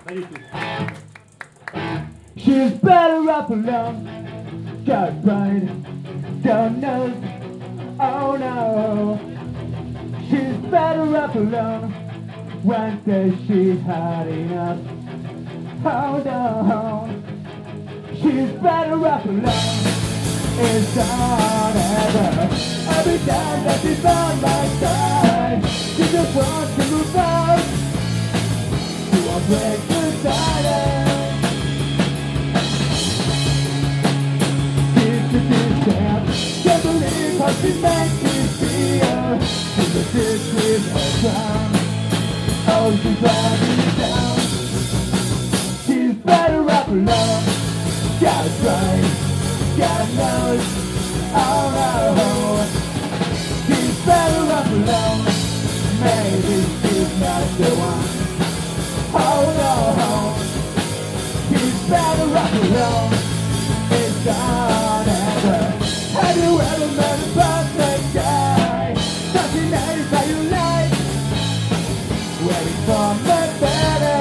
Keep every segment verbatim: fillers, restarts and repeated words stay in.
She's better up alone. Got pride, don't know. Oh no. She's better up alone. One day she's had enough. Oh no. She's better up alone. It's not ever. Every time that she's on my side, she just wants to move out to a break the silence. She's the distance. Can't believe how she makes me feel. She's a ditch with her crown. Oh, she's running down. She's better up alone. God right, God knows. Oh no. She's better up alone. Maybe she's not the one. Oh no. She's better up alone. It's not ever. Have you ever met a perfect guy? Something that is how you like. Waiting for the better.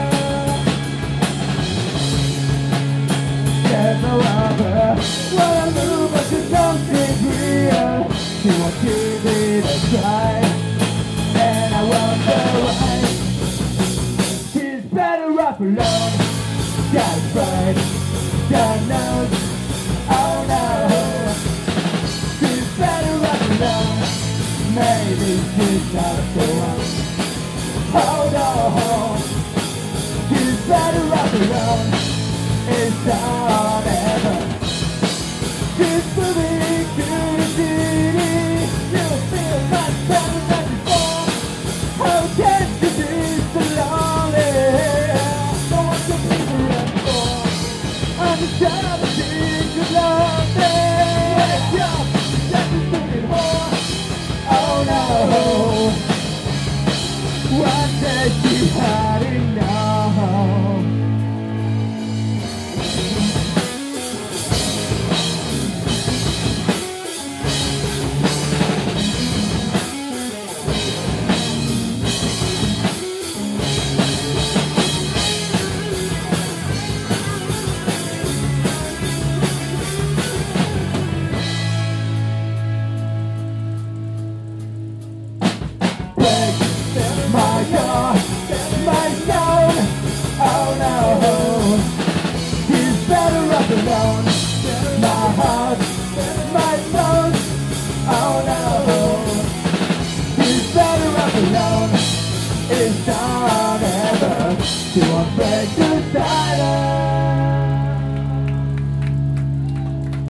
There's no other. When I move, but you don't seem real. She won't give it a try, and I wonder why. She's better up alone. Got pride, God knows. Oh no. She's better up alone. Maybe she's not the one. Oh no. She's better up alone. It's not ever. She's moving to the city. You'll feel much better than before. How can she be so lonely? No one to be around for. I'm the child of the king of lonely. Wake up, that's the stupid whore. Oh no. One day she had enough. My God, my soul, oh no. He's better up alone. My heart, my soul, oh no. He's better up alone. It's not ever to break the silence.